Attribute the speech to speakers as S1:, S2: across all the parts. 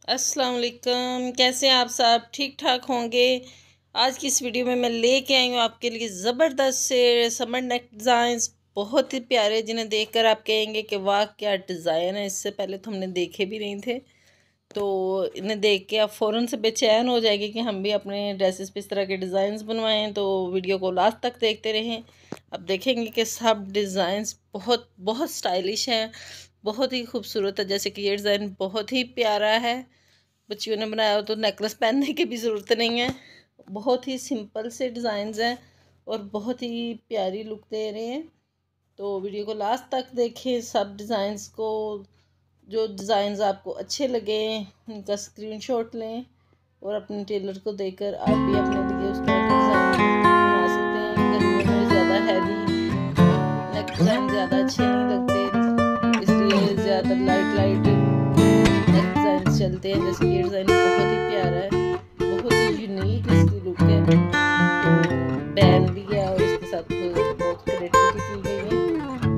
S1: अस्सलाम वालेकुम, कैसे आप सब ठीक ठाक होंगे। आज की इस वीडियो में मैं लेके आई हूँ आपके लिए ज़बरदस्त से समर नेक डिज़ाइंस, बहुत ही प्यारे, जिन्हें देखकर आप कहेंगे कि वाह क्या डिज़ाइन है। इससे पहले तो हमने देखे भी नहीं थे, तो इन्हें देख के आप फ़ौरन से बेचैन हो जाएंगे कि हम भी अपने ड्रेसेस पे इस तरह के डिज़ाइंस बनवाएं। तो वीडियो को लास्ट तक देखते रहें। अब देखेंगे कि सब डिज़ाइंस बहुत बहुत स्टाइलिश हैं, बहुत ही खूबसूरत है। जैसे कि ये डिज़ाइन बहुत ही प्यारा है, बच्चियों ने बनाया हो तो नेकलेस पहनने की भी ज़रूरत नहीं है। बहुत ही सिंपल से डिज़ाइंस हैं और बहुत ही प्यारी लुक दे रहे हैं। तो वीडियो को लास्ट तक देखें, सब डिज़ाइंस को। जो डिज़ाइंस आपको अच्छे लगे उनका स्क्रीनशॉट लें और अपने टेलर को देकर आप भी अपने लिए उस तरह का डिज़ाइन बना सकते हैं। गर्मियों में ज़्यादा हैवी नेक डिज़ाइन ज़्यादा अच्छे नहीं लगते, इसलिए ज़्यादा लाइट नेक डिज़ाइन चलते हैं। जैसे ये डिज़ाइन बहुत ही प्यारा है, बहुत ही यूनिक इसकी लुक है। तो बैन भी है और इसके साथ बहुत क्रिएटिविटी की गई है।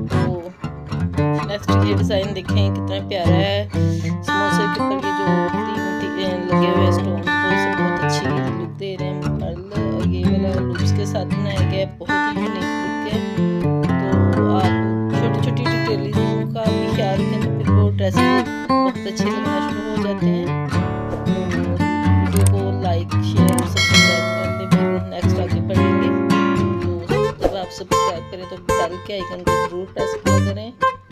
S1: तो नेक्स्ट ये डिज़ाइन देखें कितना प्यारा है। समोसे के ऊपर ये जो तीन लगे हुए हैं स्टोन, तो इसे बहुत अच्छी लुक दे रहे हैं। पर्ल ये वाला लूप्स के साथ बनाया गया है, बहुत ही यूनिक लुक है। तो आप छोटी छोटी डिटेलिंग का भी ख्याल रखें तो फिर वो ड्रेसेस बहुत अच्छे लगना शुरू हो जाते हैं। वीडियो को लाइक शेयर और सब्सक्राइब कर दें, फिर नेक्स्ट आगे बढ़ेंगे। तो जब आप सब्सक्राइब करें तो बेल के आइकन को जरूर प्रेस किया करें।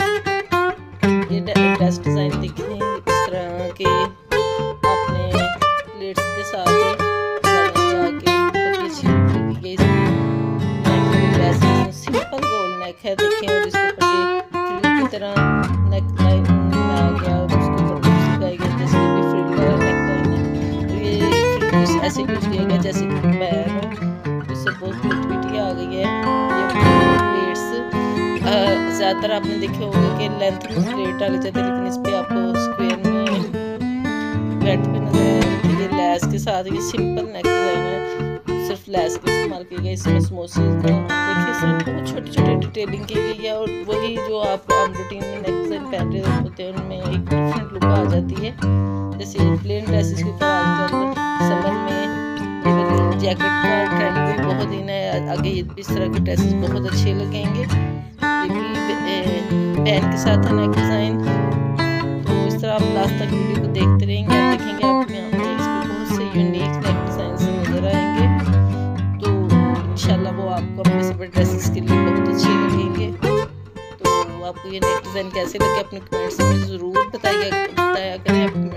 S1: ये ड्रेस डिज़ाइन देखें इस तरह के आपने प्लेट्स के साथ लगा के बहुत अच्छी लुक दी गई। ड्रेस सिंपल गोल नेक है देखें, और इसके ऊपर ये फ्रिल की तरह नेक लाइन आ गया और उसके ऊपर सिखाई गया जैसे भी फ्रिल का नेक लाइन है। तो ये फ्रिल ऐसे यूज किया गया जैसे कि बैन हो, इससे बहुत क्रिएटिविटी आ गई है। ये प्लेट्स ज़्यादातर आपने देखे होंगे कि लेंथ में प्लेट डाली जाती है, लेकिन इस पर आपको स्क्वायर में ब्रेड पे नजर आएगी। ये लेस के साथ ये सिंपल नेक डिज़ाइन है, सिर्फ लेस का इस्तेमाल किया गया। इसमें समोसे का देखिए इसमें बहुत छोटी छोटी डिटेलिंग की गई है, और वही जो आप आम रूटीन में नेक डिज़ाइन पहन रहे होते हैं उनमें एक डिफरेंट लुक आ जाती है। जैसे प्लेन ड्रेसेस के ऊपर आजकल समर में जैकेट का ट्रेंड भी बहुत ही नया आगे, इस तरह के ड्रेसेस बहुत अच्छे लगेंगे। ये भी बैन के साथ है नेक डिज़ाइन। तो इस तरह आप लास्ट तक वीडियो को देखते रहेंगे, आप देखेंगे आपको यहाँ पे इस पर बहुत से यूनिक नेक डिज़ाइन नज़र आएंगे। तो इंशाल्लाह वो आपको अपने सब ड्रेसेस के लिए बहुत अच्छे लगेंगे। तो आपको ये नेक डिज़ाइन कैसे लगे अपने कमेंट्स में ज़रूर बताया करें।